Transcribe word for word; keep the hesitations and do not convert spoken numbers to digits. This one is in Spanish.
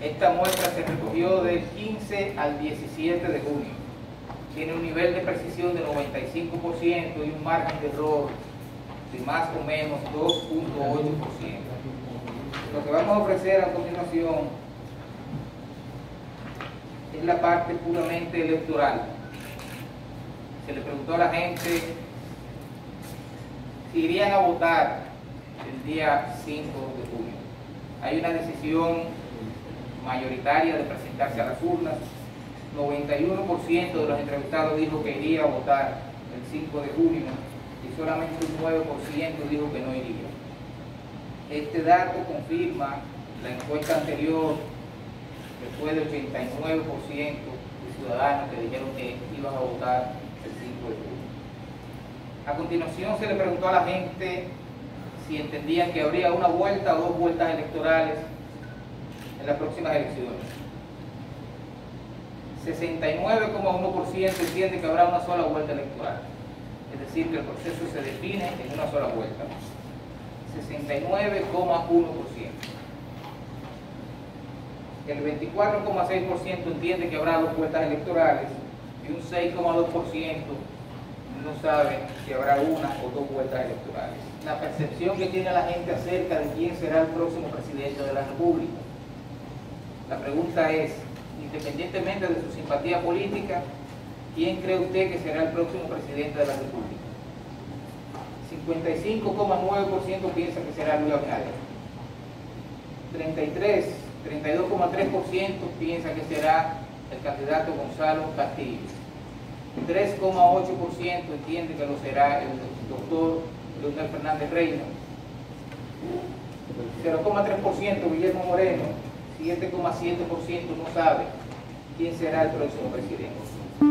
Esta muestra se recogió del quince al diecisiete de junio. Tiene un nivel de precisión de noventa y cinco por ciento y un margen de error de más o menos dos punto ocho por ciento. Lo que vamos a ofrecer a continuación es la parte puramente electoral. Se le preguntó a la gente si irían a votar el día cinco de junio. Hay una decisión mayoritaria de presentarse a las urnas. noventa y uno por ciento de los entrevistados dijo que iría a votar el cinco de junio y solamente un nueve por ciento dijo que no iría. Este dato confirma la encuesta anterior, que fue de ochenta y nueve por ciento de ciudadanos que dijeron que iban a votar el cinco de junio. A continuación se le preguntó a la gente si entendían que habría una vuelta o dos vueltas electorales en las próximas elecciones. sesenta y nueve coma uno por ciento entiende que habrá una sola vuelta electoral, es decir, que el proceso se define en una sola vuelta. sesenta y nueve coma uno por ciento. El veinticuatro coma seis por ciento entiende que habrá dos vueltas electorales y un seis coma dos por ciento no sabe si habrá una o dos vueltas electorales. La percepción que tiene la gente acerca de quién será el próximo presidente de la República. La pregunta es, independientemente de su simpatía política, ¿quién cree usted que será el próximo presidente de la República? cincuenta y cinco coma nueve por ciento piensa que será Luis Abinader. treinta y tres, treinta y dos coma tres por ciento piensa que será el candidato Gonzalo Castillo. tres coma ocho por ciento entiende que lo será el doctor Leonel Fernández Reina. cero coma tres por ciento Guillermo Moreno. siete coma siete por ciento no sabe quién será el próximo presidente.